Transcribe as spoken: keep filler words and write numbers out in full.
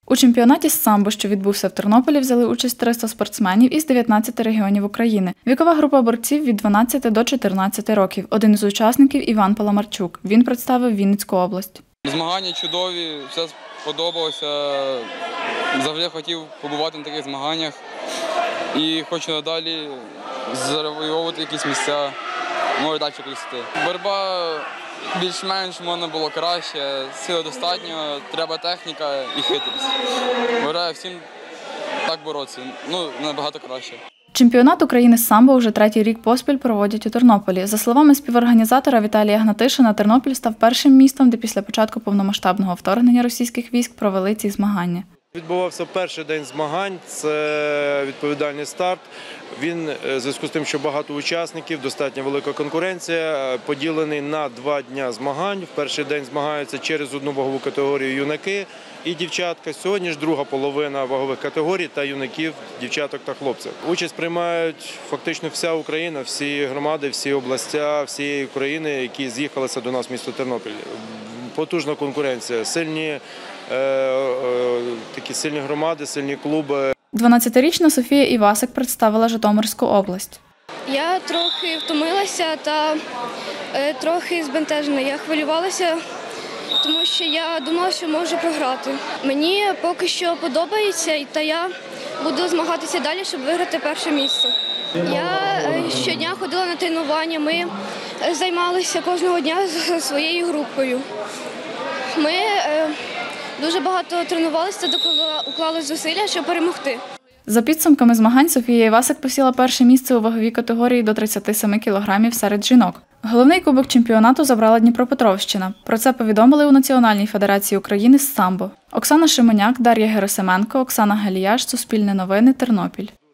У чемпіонаті з самбо, що відбувся в Тернополі, взяли участь триста спортсменів із дев'ятнадцяти регіонів України. Вікова група борців від дванадцяти до чотирнадцяти років. Один із учасників – Іван Паламарчук. Він представив Вінницьку область. Змагання чудові, все сподобалося. Завжди хотів побувати на таких змаганнях і хочу надалі завоювати якісь місця, може далі кудись йти. Боротьба більш-менш можна було краще, сили достатньо, треба техніка і хитрість. Бажаю всім так боротися, ну, набагато краще. Чемпіонат України з самбо вже третій рік поспіль проводять у Тернополі. За словами співорганізатора Віталія Гнатишина, Тернопіль став першим містом, де після початку повномасштабного вторгнення російських військ провели ці змагання. Відбувався перший день змагань, це відповідальний старт. Він, в зв'язку з тим, що багато учасників, достатньо велика конкуренція, поділений на два дні змагань. В перший день змагаються через одну вагову категорію юнаки і дівчатка. Сьогодні ж друга половина вагових категорій та юнаків, дівчаток та хлопців. Участь приймають фактично вся Україна, всі громади, всі областя, всієї України, які з'їхалися до нас в місто Тернопіль. Потужна конкуренція, сильні, е, е, такі сильні громади, сильні клуби. дванадцятирічна Софія Івасик представила Житомирську область. Я трохи втомилася та е, трохи збентежена. Я хвилювалася, тому що я думала, що можу програти. Мені поки що подобається, та я буду змагатися далі, щоб виграти перше місце. Я е, щодня ходила на тренування, ми займалися кожного дня зі своєю групою. Ми е, дуже багато тренувалися та уклали зусилля, щоб перемогти. За підсумками змагань Софія Івасик посіла перше місце у ваговій категорії до тридцяти семи кілограмів серед жінок. Головний кубок чемпіонату забрала Дніпропетровщина. Про це повідомили у Національній федерації України з самбо. Оксана Шимоняк, Дар'я Герасименко, Оксана Галіяш, Суспільне новини, Тернопіль.